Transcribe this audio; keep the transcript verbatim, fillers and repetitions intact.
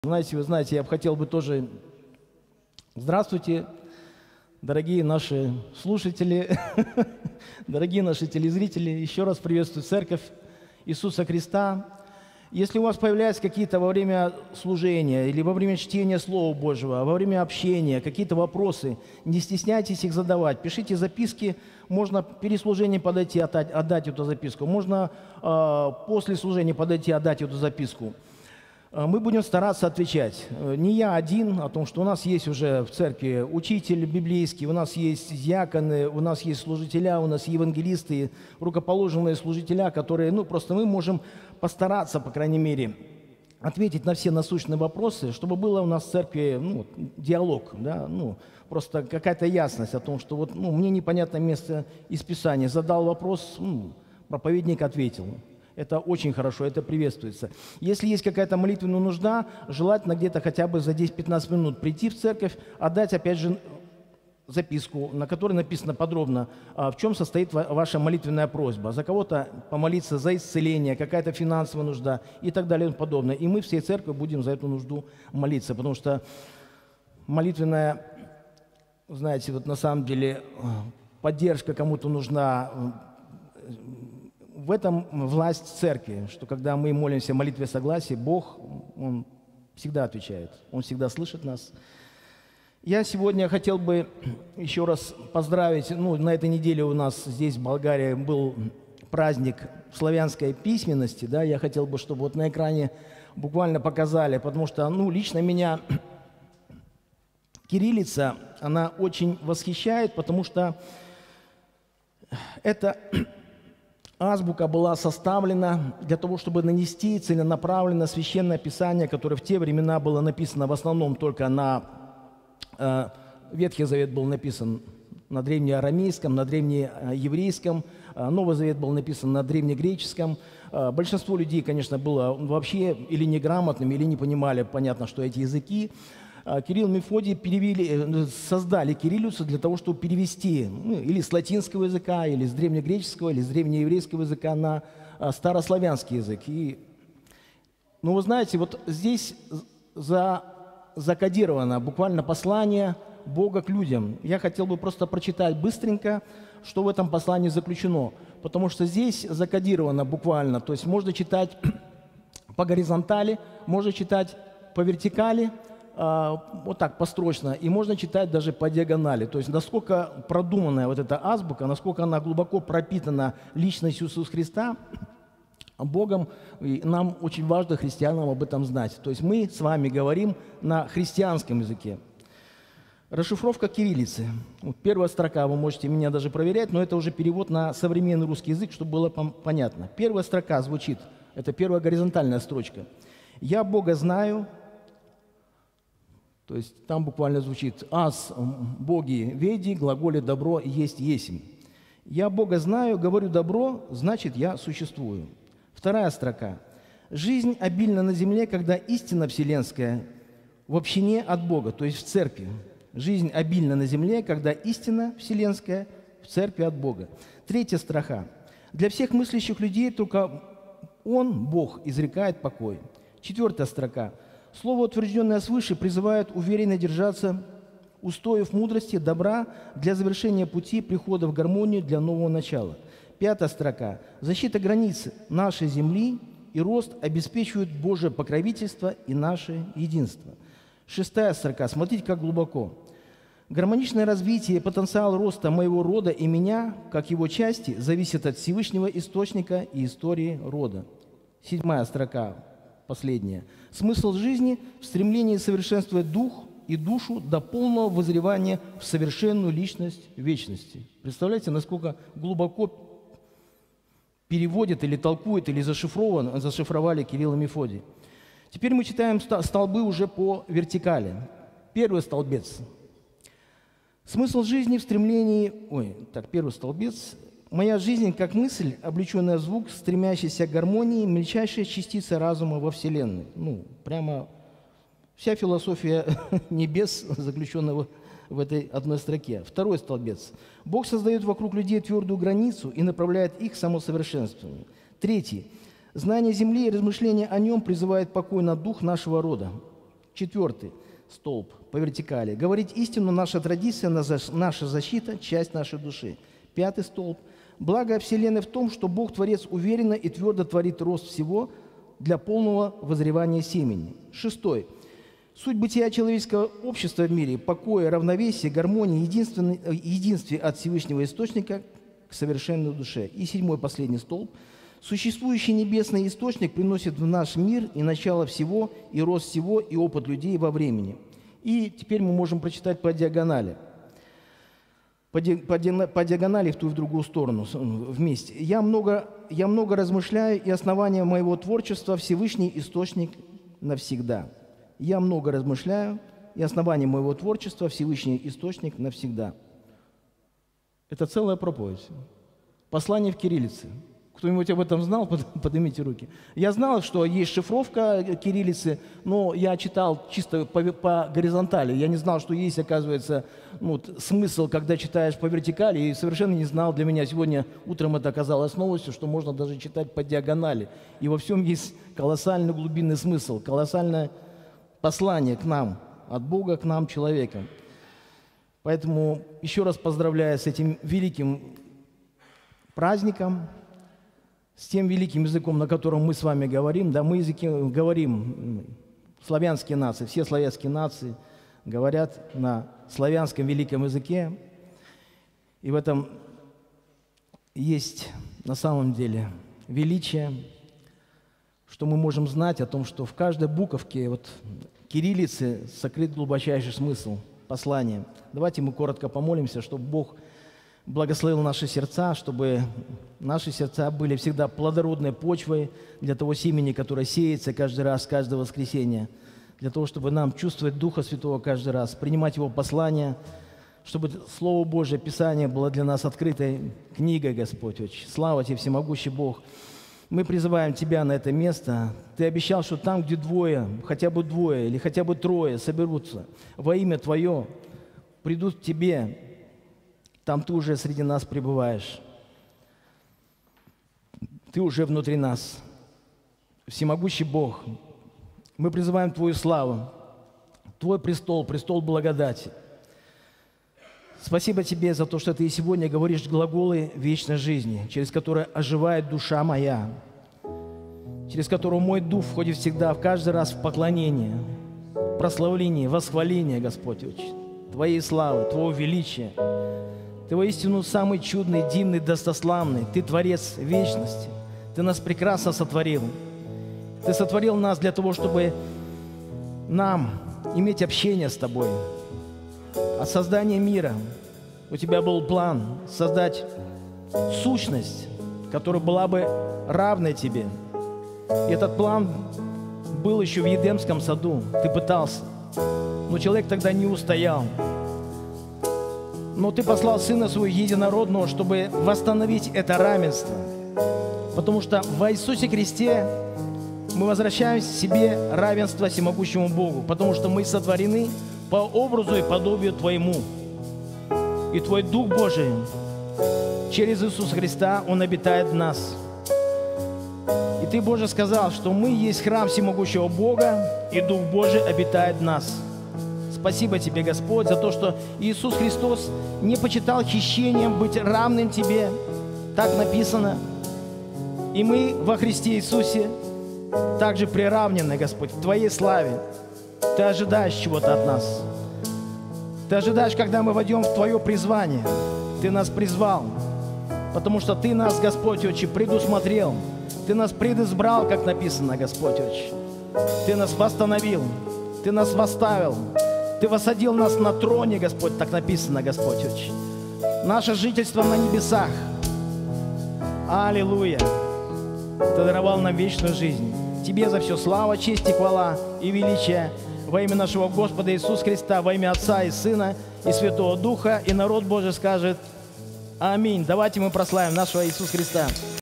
Знаете, вы знаете, я бы хотел бы тоже... Здравствуйте, дорогие наши слушатели, дорогие наши телезрители. Еще раз приветствую Церковь Иисуса Христа. Если у вас появляются какие-то во время служения или во время чтения Слова Божьего, во время общения, какие-то вопросы, не стесняйтесь их задавать. Пишите записки, можно перед служением подойти, отдать, отдать эту записку, можно э, после служения подойти, отдать эту записку. Мы будем стараться отвечать. Не я один, о том, что у нас есть уже в церкви учитель библейский, у нас есть диаконы, у нас есть служителя, у нас евангелисты, рукоположенные служителя, которые, ну, просто мы можем постараться, по крайней мере, ответить на все насущные вопросы, чтобы было у нас в церкви, ну, диалог, да, ну, просто какая-то ясность о том, что вот, ну, мне непонятное место из Писания, задал вопрос, ну, проповедник ответил. Это очень хорошо, это приветствуется. Если есть какая-то молитвенная нужда, желательно где-то хотя бы за десять-пятнадцать минут прийти в церковь, отдать, опять же, записку, на которой написано подробно, в чем состоит ваша молитвенная просьба. За кого-то помолиться за исцеление, какая-то финансовая нужда и так далее и подобное. И мы всей церковью будем за эту нужду молиться, потому что молитвенная, знаете, вот на самом деле поддержка кому-то нужна. В этом власть церкви, что когда мы молимся в молитве согласия, Бог, Он всегда отвечает, Он всегда слышит нас. Я сегодня хотел бы еще раз поздравить, ну, на этой неделе у нас здесь, в Болгарии, был праздник славянской письменности, да, я хотел бы, чтобы вот на экране буквально показали, потому что, ну, лично меня кириллица, она очень восхищает, потому что это... Азбука была составлена для того, чтобы нанести целенаправленно священное писание, которое в те времена было написано в основном только на... Э, Ветхий Завет был написан на древнеарамейском, на древнееврейском, э, Новый Завет был написан на древнегреческом. Э, большинство людей, конечно, было вообще или неграмотными, или не понимали, понятно, что эти языки. Кирилл и Мефодий перевели, создали кириллицу для того, чтобы перевести, ну, или с латинского языка, или с древнегреческого, или с древнееврейского языка на старославянский язык. И, ну, вы знаете, вот здесь за, закодировано буквально послание Бога к людям. Я хотел бы просто прочитать быстренько, что в этом послании заключено, потому что здесь закодировано буквально, то есть можно читать по горизонтали, можно читать по вертикали, вот так, построчно, и можно читать даже по диагонали. То есть насколько продуманная вот эта азбука, насколько она глубоко пропитана личностью Иисуса Христа, Богом, и нам очень важно, христианам, об этом знать. То есть мы с вами говорим на христианском языке. Расшифровка кириллицы. Вот первая строка, вы можете меня даже проверять, но это уже перевод на современный русский язык, чтобы было понятно. Первая строка звучит, это первая горизонтальная строчка. «Я Бога знаю». То есть там буквально звучит «Аз, Боги, веди, глаголе добро, есть есмь». «Я Бога знаю, говорю добро, значит, я существую». Вторая строка. «Жизнь обильна на земле, когда истина вселенская в общине от Бога», то есть в церкви. «Жизнь обильна на земле, когда истина вселенская в церкви от Бога». Третья строка. «Для всех мыслящих людей только Он, Бог, изрекает покой». Четвертая строка. Слово, утвержденное свыше, призывает уверенно держаться устоев мудрости, добра для завершения пути прихода в гармонию для нового начала. Пятая строка. Защита границ нашей земли и рост обеспечивают Божие покровительство и наше единство. Шестая строка. Смотрите, как глубоко. Гармоничное развитие и потенциал роста моего рода и меня, как его части, зависит от Всевышнего Источника и истории рода. Седьмая строка. Последнее. Смысл жизни в стремлении совершенствовать дух и душу до полного воззревания в совершенную личность вечности. Представляете, насколько глубоко переводят или толкуют, или зашифрован, зашифровали Кирилл и Мефодий. Теперь мы читаем столбы уже по вертикали. Первый столбец. Смысл жизни в стремлении... Ой, так, первый столбец... Моя жизнь, как мысль, облеченная в звук, стремящийся к гармонии, мельчайшая частица разума во Вселенной. Ну, прямо вся философия небес, заключенная в этой одной строке. Второй столбец. Бог создает вокруг людей твердую границу и направляет их к самосовершенствованию. Третий. Знание земли и размышления о нем призывает покой на дух нашего рода. Четвертый столб по вертикали. Говорить истину – наша традиция, наша защита, часть нашей души. Пятый столб. Благо Вселенной в том, что Бог, Творец, уверенно и твердо творит рост всего для полного возревания семени. Шестой. Суть бытия человеческого общества в мире – покоя, равновесия, гармонии, единстве от Всевышнего Источника к совершенной душе. И седьмой, последний столб. Существующий небесный источник приносит в наш мир и начало всего, и рост всего, и опыт людей во времени. И теперь мы можем прочитать по диагонали. По, ди, по, ди, по диагонали в ту и в другую сторону вместе. «Я много, я много размышляю, и основание моего творчества – Всевышний Источник навсегда». «Я много размышляю, и основание моего творчества – Всевышний Источник навсегда». Это целая проповедь. Послание в кириллице. Кто-нибудь об этом знал? Поднимите руки. Я знал, что есть шифровка кириллицы, но я читал чисто по, по горизонтали. Я не знал, что есть, оказывается, ну, смысл, когда читаешь по вертикали, и совершенно не знал. Для меня сегодня утром это оказалось новостью, что можно даже читать по диагонали. И во всем есть колоссальный глубинный смысл, колоссальное послание к нам, от Бога к нам, человекам. Поэтому еще раз поздравляю с этим великим праздником, с тем великим языком, на котором мы с вами говорим. Да, мы языки говорим, славянские нации, все славянские нации говорят на славянском великом языке. И в этом есть на самом деле величие, что мы можем знать о том, что в каждой буковке вот, кириллицы сокрыт глубочайший смысл послания. Давайте мы коротко помолимся, чтобы Бог благословил наши сердца, чтобы наши сердца были всегда плодородной почвой для того семени, которое сеется каждый раз, каждое воскресенье, для того, чтобы нам чувствовать Духа Святого каждый раз, принимать Его послание, чтобы Слово Божие, Писание было для нас открытой книгой, Господь. Очень. Слава Тебе, всемогущий Бог. Мы призываем Тебя на это место. Ты обещал, что там, где двое, хотя бы двое или хотя бы трое соберутся во имя Твое, придут к Тебе, там Ты уже среди нас пребываешь. Ты уже внутри нас. Всемогущий Бог, мы призываем Твою славу, Твой престол, престол благодати. Спасибо Тебе за то, что Ты и сегодня говоришь глаголы вечной жизни, через которые оживает душа моя, через которую мой дух входит всегда, в каждый раз в поклонение, прославление, восхваление, Господь, Твоей славы, Твоего величия. Ты воистину самый чудный, дивный, достославный. Ты Творец вечности. Ты нас прекрасно сотворил. Ты сотворил нас для того, чтобы нам иметь общение с Тобой. От создания мира у Тебя был план создать сущность, которая была бы равной Тебе. И этот план был еще в Едемском саду. Ты пытался, но человек тогда не устоял. Но Ты послал Сына Своего Единородного, чтобы восстановить это равенство. Потому что в Иисусе Христе мы возвращаем себе равенство всемогущему Богу, потому что мы сотворены по образу и подобию Твоему. И Твой Дух Божий через Иисуса Христа, Он обитает в нас. И Ты, Боже, сказал, что мы есть храм всемогущего Бога, и Дух Божий обитает в нас. Спасибо Тебе, Господь, за то, что Иисус Христос не почитал хищением быть равным Тебе. Так написано. И мы во Христе Иисусе также приравнены, Господь, в Твоей славе. Ты ожидаешь чего-то от нас. Ты ожидаешь, когда мы войдем в Твое призвание. Ты нас призвал, потому что Ты нас, Господь, очень предусмотрел. Ты нас предизбрал, как написано, Господь, очень. Ты нас восстановил. Ты нас восставил. Ты воссадил нас на троне, Господь, так написано, Господь, очень. Наше жительство на небесах. Аллилуйя. Ты даровал нам вечную жизнь. Тебе за все слава, честь и хвала и величие во имя нашего Господа Иисуса Христа, во имя Отца и Сына и Святого Духа. И народ Божий скажет аминь. Давайте мы прославим нашего Иисуса Христа.